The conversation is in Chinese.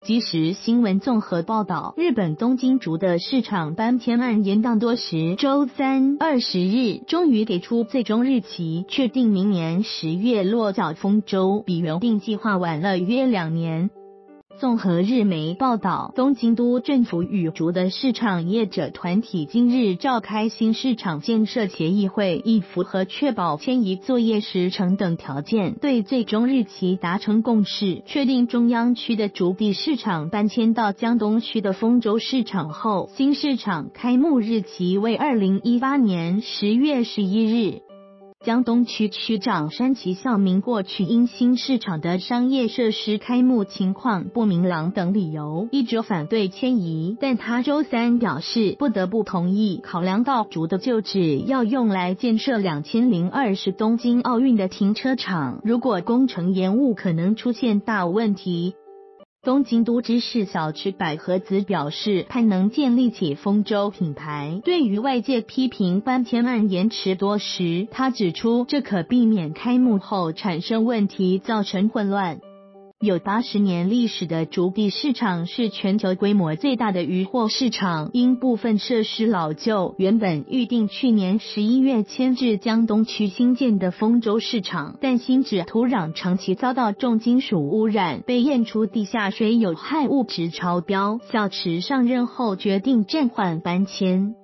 即时新闻综合报道，日本东京竹的市场搬迁案延宕多时，周三20日终于给出最终日期，确定明年10月落脚丰州，比原定计划晚了约2年。综合日媒报道，东京都政府与竹的市场业者团体今日召开新市场建设协议会，以符合确保迁移作业时程等条件，对最终日期达成共识，确定中央区的竹地市场搬迁到江东区的丰州市场后，新市场开幕日期为2018年10月11日。江东区区长山崎孝明过去因新市场的商业设施开幕情况不明朗等理由，一直反对迁移，但他周三表示不得不同意，考量到竹的旧址要用来建设2020东京奥运的停车场，如果工程延误可能出现大问题。东京都知事小池百合子表示，盼能建立起丰州品牌。对于外界批评搬迁案延迟多时，他指出这可避免开幕后产生问题，造成混乱。有80年历史的竹地市场是全球规模最大的渔货市场，因部分设施老旧，原本预定去年11月迁至江东区新建的丰州市场，但新址土壤长期遭到重金属污染，被验出地下水有害物质超标，小池上任后决定暂缓搬迁。